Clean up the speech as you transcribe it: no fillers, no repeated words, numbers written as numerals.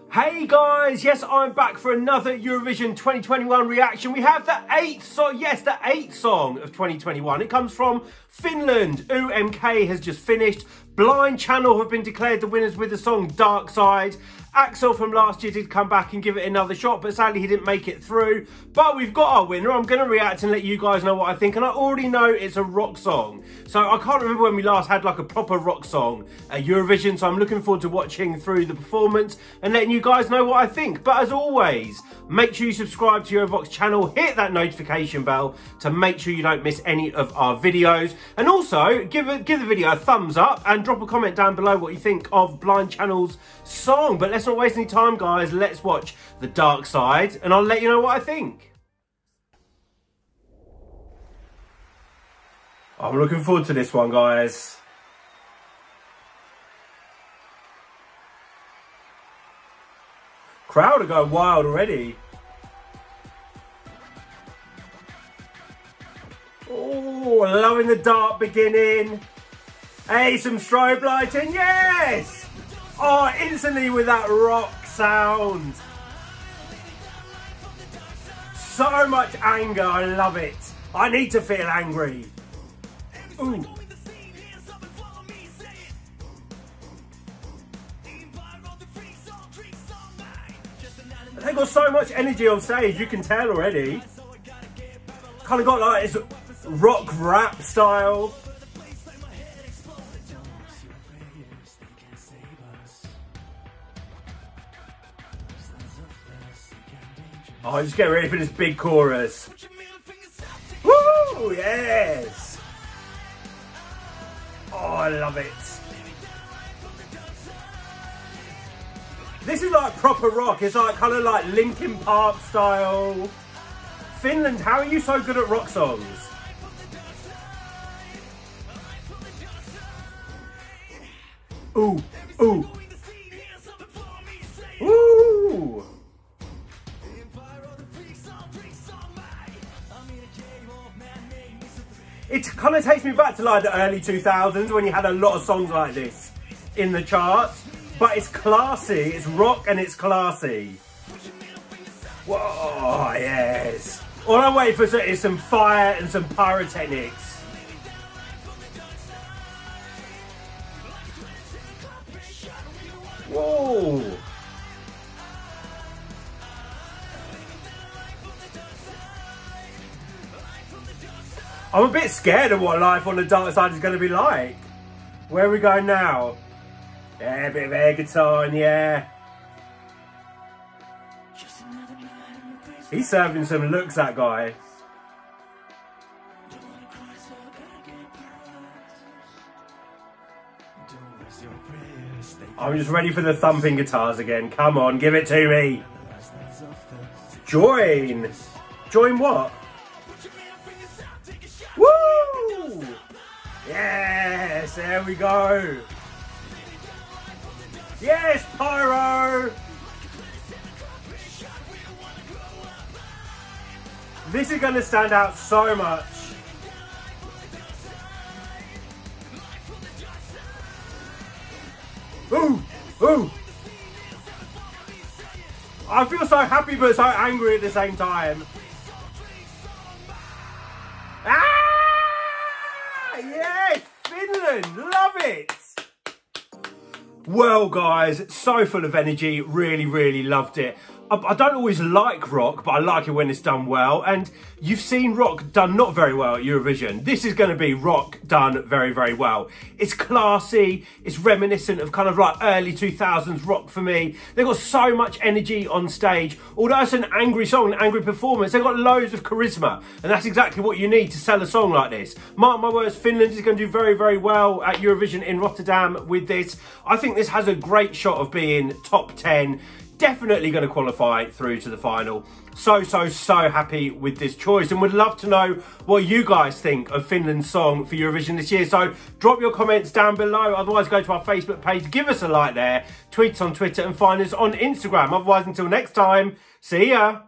Hey guys, yes, I'm back for another Eurovision 2021 reaction. We have the eighth song, yes, the eighth song of 2021. It comes from Finland. UMK has just finished. Blind Channel have been declared the winners with the song Dark Side. Axel from last year did come back and give it another shot, but sadly he didn't make it through. But we've got our winner. I'm going to react and let you guys know what I think. And I already know it's a rock song. So I can't remember when we last had like a proper rock song at Eurovision. So I'm looking forward to watching through the performance and letting you guys know what I think. But as always, make sure you subscribe to Eurovoxx channel. Hit that notification bell to make sure you don't miss any of our videos. And also, give the video a thumbs up and drop a comment down below what you think of Blind Channel's song. But let's not waste any time, guys. Let's watch The Dark Side and I'll let you know what I think. I'm looking forward to this one, guys. Crowd are going wild already. Oh, loving the dark beginning. Hey, some strobe lighting, yes! Oh, instantly with that rock sound. So much anger, I love it. I need to feel angry. Ooh. They got so much energy on stage, you can tell already. Kind of got like this rock rap style. Oh, just get ready for this big chorus. Woo! Yes! Oh, I love it. This is like proper rock. It's like kind of like Linkin Park style. Finland, how are you so good at rock songs? Ooh, ooh. Ooh! It kind of takes me back to like the early 2000s when you had a lot of songs like this in the charts. But it's classy, it's rock and it's classy. Whoa, yes. All I'm waiting for is some fire and some pyrotechnics. Whoa. I'm a bit scared of what life on the dark side is going to be like. Where are we going now? Yeah, a bit of air guitar and yeah. He's serving some looks, that guy. I'm just ready for the thumping guitars again. Come on, give it to me. Join. Join what? Woo! Yes, there we go. Yes, pyro! This is going to stand out so much. Ooh! Ooh! I feel so happy but so angry at the same time. Ah! Yes! Finland! Love it! Well, guys, so full of energy. Really, really loved it. I don't always like rock, but I like it when it's done well. And you've seen rock done not very well at Eurovision. This is going to be rock done very, very well. It's classy. It's reminiscent of kind of like early 2000s rock for me. They've got so much energy on stage. Although it's an angry song, an angry performance, they've got loads of charisma. And that's exactly what you need to sell a song like this. Mark my words, Finland is going to do very, very well at Eurovision in Rotterdam with this. I think this has a great shot of being top 10. Definitely going to qualify through to the final. So happy with this choice and would love to know what you guys think of Finland's song for Eurovision this year. So drop your comments down below. Otherwise, go to our Facebook page, give us a like there, tweet us on Twitter and find us on Instagram. Otherwise, until next time, see ya.